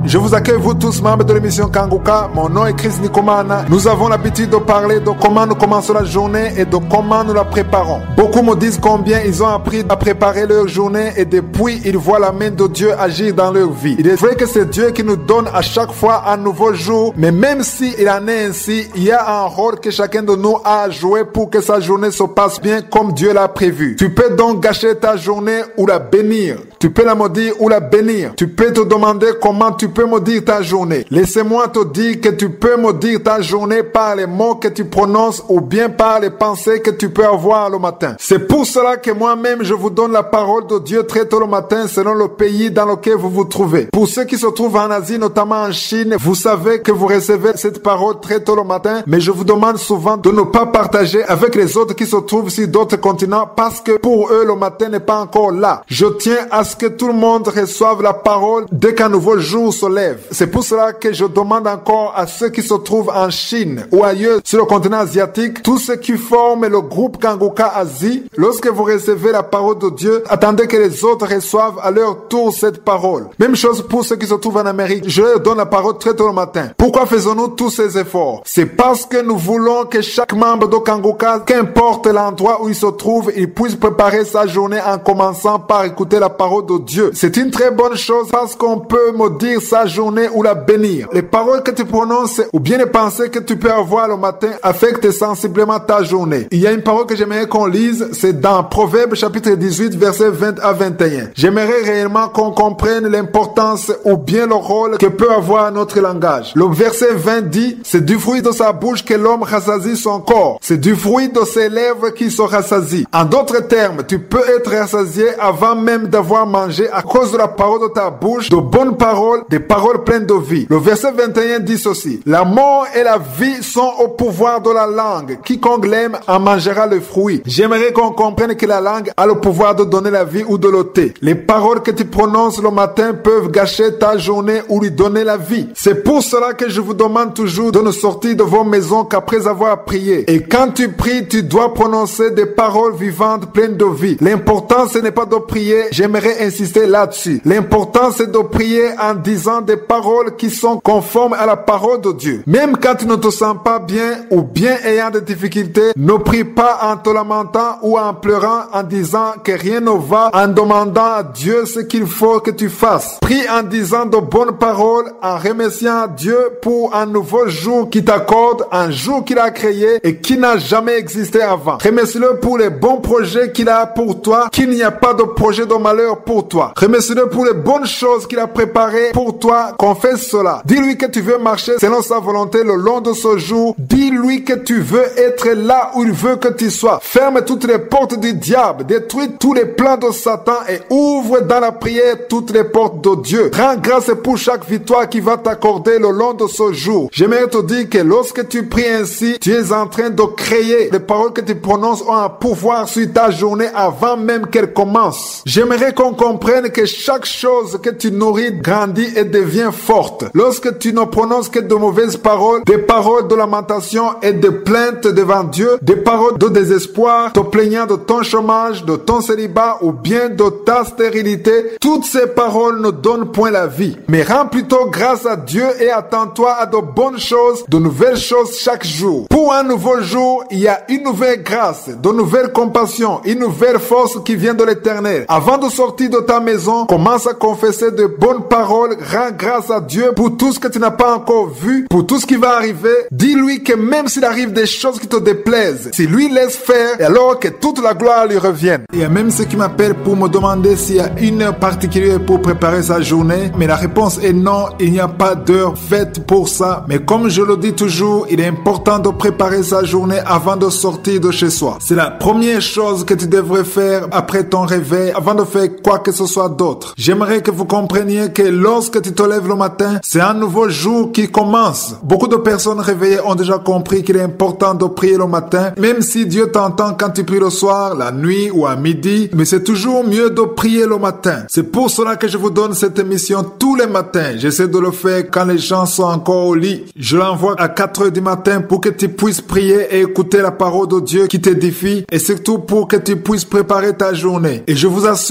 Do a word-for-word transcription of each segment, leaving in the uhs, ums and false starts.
Je vous accueille vous tous membres de l'émission Kanguka. Mon nom est Chris Nikomana. Nous avons l'habitude de parler de comment nous commençons la journée et de comment nous la préparons. Beaucoup me disent combien ils ont appris à préparer leur journée et depuis ils voient la main de Dieu agir dans leur vie. Il est vrai que c'est Dieu qui nous donne à chaque fois un nouveau jour, mais même s'il en est ainsi, il y a un rôle que chacun de nous a à jouer pour que sa journée se passe bien comme Dieu l'a prévu. Tu peux donc gâcher ta journée ou la bénir. Tu peux la maudire ou la bénir. Tu peux te demander comment tu peux maudire ta journée. Laissez-moi te dire que tu peux maudire ta journée par les mots que tu prononces ou bien par les pensées que tu peux avoir le matin. C'est pour cela que moi-même je vous donne la parole de Dieu très tôt le matin selon le pays dans lequel vous vous trouvez. Pour ceux qui se trouvent en Asie, notamment en Chine, vous savez que vous recevez cette parole très tôt le matin, mais je vous demande souvent de ne pas partager avec les autres qui se trouvent sur d'autres continents parce que pour eux le matin n'est pas encore là. Je tiens à ce que tout le monde reçoive la parole dès qu'un nouveau jour se lève. C'est pour cela que je demande encore à ceux qui se trouvent en Chine ou ailleurs sur le continent asiatique, tous ceux qui forment le groupe Kanguka Asie, lorsque vous recevez la parole de Dieu, attendez que les autres reçoivent à leur tour cette parole. Même chose pour ceux qui se trouvent en Amérique, je leur donne la parole très tôt le matin. Pourquoi faisons-nous tous ces efforts? C'est parce que nous voulons que chaque membre de Kanguka, qu'importe l'endroit où il se trouve, il puisse préparer sa journée en commençant par écouter la parole de Dieu. C'est une très bonne chose parce qu'on peut maudire sa journée ou la bénir. Les paroles que tu prononces ou bien les pensées que tu peux avoir le matin affectent sensiblement ta journée. Il y a une parole que j'aimerais qu'on lise, c'est dans Proverbes chapitre dix-huit versets vingt à vingt et un. J'aimerais réellement qu'on comprenne l'importance ou bien le rôle que peut avoir notre langage. Le verset vingt dit, c'est du fruit de sa bouche que l'homme rassasie son corps. C'est du fruit de ses lèvres qui se rassasie. En d'autres termes, tu peux être rassasié avant même d'avoir mangé à cause de la parole de ta bouche, de bonnes paroles, des paroles pleines de vie. Le verset vingt et un dit ceci, la mort et la vie sont au pouvoir de la langue. Quiconque l'aime en mangera le fruit. J'aimerais qu'on comprenne que la langue a le pouvoir de donner la vie ou de l'ôter. Les paroles que tu prononces le matin peuvent gâcher ta journée ou lui donner la vie. C'est pour cela que je vous demande toujours de ne sortir de vos maisons qu'après avoir prié. Et quand tu pries, tu dois prononcer des paroles vivantes pleines de vie. L'important, ce n'est pas de prier, j'aimerais insister là-dessus. L'important, c'est de prier en disant des paroles qui sont conformes à la parole de Dieu. Même quand tu ne te sens pas bien ou bien ayant des difficultés, ne prie pas en te lamentant ou en pleurant en disant que rien ne va, en demandant à Dieu ce qu'il faut que tu fasses. Prie en disant de bonnes paroles, en remerciant Dieu pour un nouveau jour qui t'accorde, un jour qu'il a créé et qui n'a jamais existé avant. Remercie-le pour les bons projets qu'il a pour toi, qu'il n'y a pas de projet de malheur pour toi. Remercie-le pour les bonnes choses qu'il a préparées pour toi. Confesse cela. Dis-lui que tu veux marcher selon sa volonté le long de ce jour. Dis-lui que tu veux être là où il veut que tu sois. Ferme toutes les portes du diable. Détruis tous les plans de Satan et ouvre dans la prière toutes les portes de Dieu. Rends grâce pour chaque victoire qu'il va t'accorder le long de ce jour. J'aimerais te dire que lorsque tu pries ainsi, tu es en train de créer. Les paroles que tu prononces ont un pouvoir sur ta journée avant même qu'elle commence. J'aimerais qu'on comprenne que chaque chose que tu nourris grandit et devient forte. Lorsque tu ne prononces que de mauvaises paroles, des paroles de lamentation et de plaintes devant Dieu, des paroles de désespoir, te plaignant de ton chômage, de ton célibat ou bien de ta stérilité, toutes ces paroles ne donnent point la vie. Mais rends plutôt grâce à Dieu et attends-toi à de bonnes choses, de nouvelles choses chaque jour. Pour un nouveau jour, il y a une nouvelle grâce, de nouvelles compassions, une nouvelle force qui vient de l'Éternel. Avant de sortir de ta maison, commence à confesser de bonnes paroles, rends grâce à Dieu pour tout ce que tu n'as pas encore vu, pour tout ce qui va arriver. Dis-lui que même s'il arrive des choses qui te déplaisent, si lui laisse faire, alors que toute la gloire lui revienne. Il y a même ceux qui m'appellent pour me demander s'il y a une heure particulière pour préparer sa journée, mais la réponse est non, il n'y a pas d'heure faite pour ça. Mais comme je le dis toujours, il est important de préparer sa journée avant de sortir de chez soi. C'est la première chose que tu devrais faire après ton réveil, avant de faire quoi que ce soit d'autre. J'aimerais que vous compreniez que lorsque tu te lèves le matin, c'est un nouveau jour qui commence. Beaucoup de personnes réveillées ont déjà compris qu'il est important de prier le matin, même si Dieu t'entend quand tu pries le soir, la nuit ou à midi, mais c'est toujours mieux de prier le matin. C'est pour cela que je vous donne cette émission tous les matins. J'essaie de le faire quand les gens sont encore au lit. Je l'envoie à quatre heures du matin pour que tu puisses prier et écouter la parole de Dieu qui t'édifie et surtout pour que tu puisses préparer ta journée. Et je vous assure que lorsque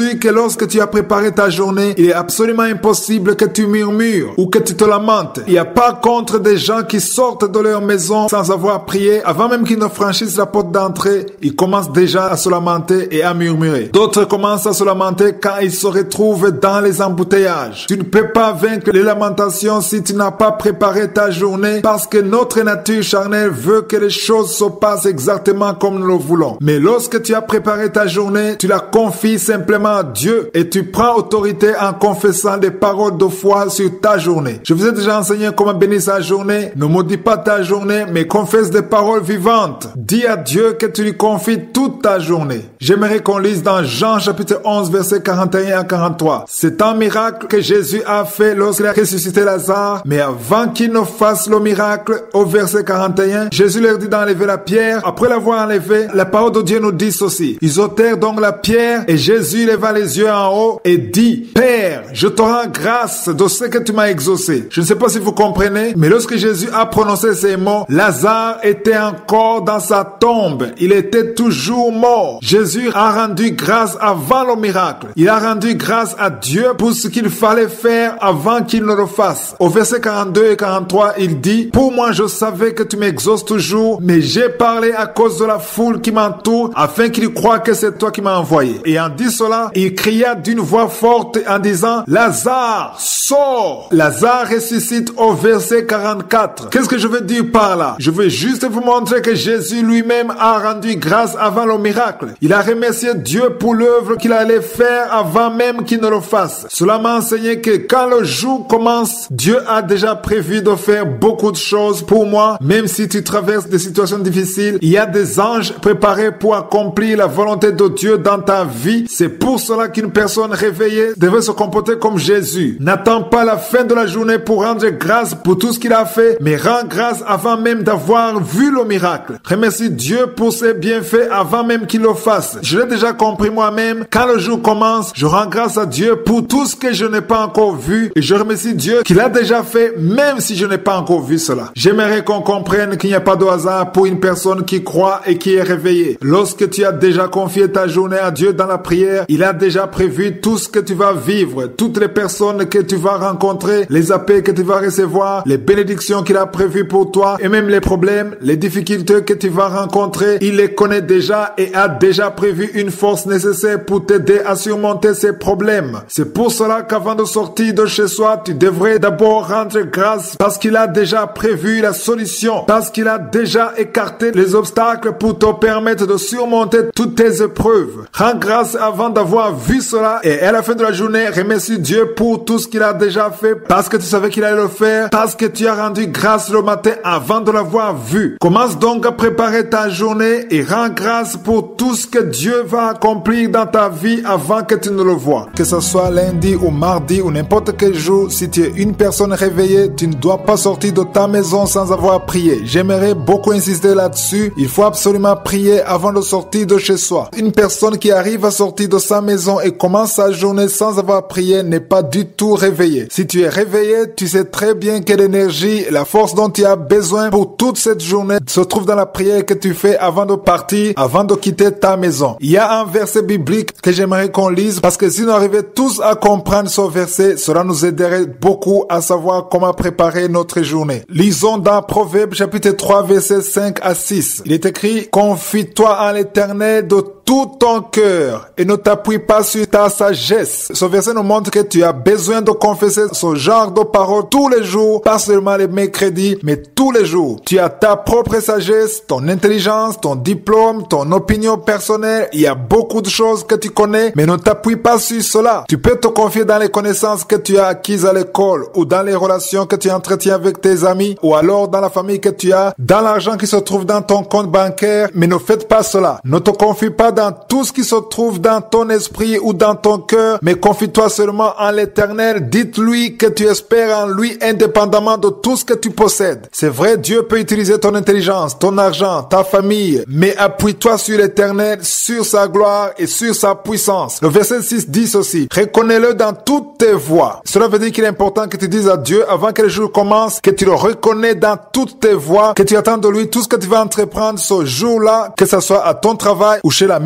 lorsque tu as préparé ta journée, il est absolument impossible que tu murmures ou que tu te lamentes. Il n'y a pas contre des gens qui sortent de leur maison sans avoir prié. Avant même qu'ils ne franchissent la porte d'entrée, ils commencent déjà à se lamenter et à murmurer. D'autres commencent à se lamenter quand ils se retrouvent dans les embouteillages. Tu ne peux pas vaincre les lamentations si tu n'as pas préparé ta journée, parce que notre nature charnelle veut que les choses se passent exactement comme nous le voulons. Mais lorsque tu as préparé ta journée, tu la confies simplement à Dieu et tu prends autorité en confessant des paroles de foi sur ta journée. Je vous ai déjà enseigné comment bénir sa journée. Ne maudis pas ta journée, mais confesse des paroles vivantes. Dis à Dieu que tu lui confies toute ta journée. J'aimerais qu'on lise dans Jean chapitre onze, versets quarante et un à quarante-trois. C'est un miracle que Jésus a fait lorsqu'il a ressuscité Lazare, mais avant qu'il ne fasse le miracle, au verset quarante et un, Jésus leur dit d'enlever la pierre. Après l'avoir enlevé, la parole de Dieu nous dit ceci. Ils ôtèrent donc la pierre et Jésus leva les yeux en haut et dit: Père, je te rends grâce de ce que tu m'as exaucé. Je ne sais pas si vous comprenez, mais lorsque Jésus a prononcé ces mots, Lazare était encore dans sa tombe. Il était toujours mort. Jésus a rendu grâce avant le miracle. Il a rendu grâce à Dieu pour ce qu'il fallait faire avant qu'il ne le fasse. Au verset quarante-deux et quarante-trois, il dit: Pour moi, je savais que tu m'exauces toujours, mais j'ai parlé à cause de la foule qui m'entoure, afin qu'il croie que c'est toi qui m'as envoyé. Et en dit cela, il cria d'une voix forte en disant: Lazare, sors! Lazare ressuscite au verset quarante-quatre. Qu'est-ce que je veux dire par là? Je veux juste vous montrer que Jésus lui-même a rendu grâce avant le miracle. Il a remercié Dieu pour l'œuvre qu'il allait faire avant même qu'il ne le fasse. Cela m'a enseigné que quand le jour commence, Dieu a déjà prévu de faire beaucoup de choses pour moi. Même si tu traverses des situations difficiles, il y a des anges préparés pour accomplir la volonté de Dieu dans ta vie. C'est pour cela qu'une personne réveillée devait se comporter comme Jésus. N'attends pas la fin de la journée pour rendre grâce pour tout ce qu'il a fait, mais rends grâce avant même d'avoir vu le miracle. Remercie Dieu pour ses bienfaits avant même qu'il le fasse. Je l'ai déjà compris moi-même. Quand le jour commence, je rends grâce à Dieu pour tout ce que je n'ai pas encore vu et je remercie Dieu qu'il a déjà fait même si je n'ai pas encore vu cela. J'aimerais qu'on comprenne qu'il n'y a pas de hasard pour une personne qui croit et qui est réveillée. Lorsque tu as déjà confié ta journée à Dieu dans la prière, il a déjà prévu tout ce que tu vas vivre, toutes les personnes que tu vas rencontrer, les appels que tu vas recevoir, les bénédictions qu'il a prévues pour toi et même les problèmes, les difficultés que tu vas rencontrer. Il les connaît déjà et a déjà prévu une force nécessaire pour t'aider à surmonter ces problèmes. C'est pour cela qu'avant de sortir de chez soi, tu devrais d'abord rendre grâce parce qu'il a déjà prévu la solution, parce qu'il a déjà écarté les obstacles pour te permettre de surmonter toutes tes épreuves. Rends grâce avant d'avoir vu cela et à la fin de la journée, remercie Dieu pour tout ce qu'il a déjà fait parce que tu savais qu'il allait le faire, parce que tu as rendu grâce le matin avant de l'avoir vu. Commence donc à préparer ta journée et rends grâce pour tout ce que Dieu va accomplir dans ta vie avant que tu ne le vois. Que ce soit lundi ou mardi ou n'importe quel jour, si tu es une personne réveillée, tu ne dois pas sortir de ta maison sans avoir prié. J'aimerais beaucoup insister là-dessus. Il faut absolument prier avant de sortir de chez soi. Une personne qui arrive à sortir de sa maison et commence sa journée sans avoir prié n'est pas du tout réveillée. Si tu es réveillé, tu sais très bien que l'énergie, la force dont tu as besoin pour toute cette journée se trouve dans la prière que tu fais avant de partir, avant de quitter ta maison. Il y a un verset biblique que j'aimerais qu'on lise parce que si nous arrivions tous à comprendre ce verset, cela nous aiderait beaucoup à savoir comment préparer notre journée. Lisons dans Proverbes chapitre trois versets cinq à six. Il est écrit: Confie-toi en l'Éternel de tout ton cœur et ne t'appuie pas sur ta sagesse. Ce verset nous montre que tu as besoin de confesser ce genre de paroles tous les jours, pas seulement les mercredis, mais tous les jours. Tu as ta propre sagesse, ton intelligence, ton diplôme, ton opinion personnelle. Il y a beaucoup de choses que tu connais, mais ne t'appuie pas sur cela. Tu peux te confier dans les connaissances que tu as acquises à l'école ou dans les relations que tu entretiens avec tes amis ou alors dans la famille que tu as, dans l'argent qui se trouve dans ton compte bancaire, mais ne faites pas cela. Ne te confie pas dans tout ce qui se trouve dans ton esprit ou dans ton cœur, mais confie-toi seulement en l'Éternel. Dites-lui que tu espères en lui indépendamment de tout ce que tu possèdes. C'est vrai, Dieu peut utiliser ton intelligence, ton argent, ta famille, mais appuie-toi sur l'Éternel, sur sa gloire et sur sa puissance. Le verset six dit ceci: Reconnais-le dans toutes tes voies. Cela veut dire qu'il est important que tu dises à Dieu avant que le jour commence, que tu le reconnais dans toutes tes voies, que tu attends de lui tout ce que tu vas entreprendre ce jour-là, que ce soit à ton travail ou chez l'ami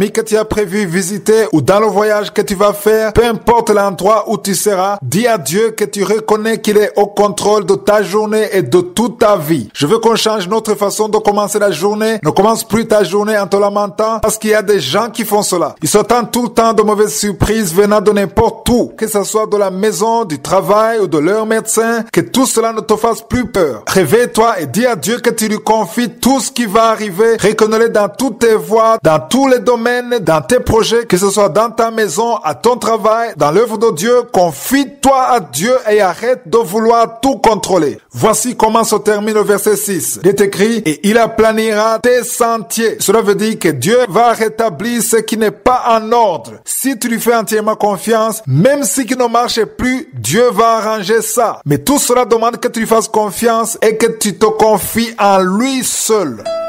amis que tu as prévu visiter ou dans le voyage que tu vas faire, peu importe l'endroit où tu seras, dis à Dieu que tu reconnais qu'il est au contrôle de ta journée et de toute ta vie. Je veux qu'on change notre façon de commencer la journée. Ne commence plus ta journée en te lamentant parce qu'il y a des gens qui font cela. Ils s'attendent tout le temps de mauvaises surprises venant de n'importe où, que ce soit de la maison, du travail ou de leur médecin, que tout cela ne te fasse plus peur. Réveille-toi et dis à Dieu que tu lui confies tout ce qui va arriver. Reconnais-le dans toutes tes voies, dans tous les domaines, dans tes projets, que ce soit dans ta maison, à ton travail, dans l'œuvre de Dieu. Confie-toi à Dieu et arrête de vouloir tout contrôler. Voici comment se termine le verset six. Il est écrit, et il aplanira tes sentiers. Cela veut dire que Dieu va rétablir ce qui n'est pas en ordre. Si tu lui fais entièrement confiance, même si qui ne marche plus, Dieu va arranger ça. Mais tout cela demande que tu lui fasses confiance et que tu te confies en lui seul.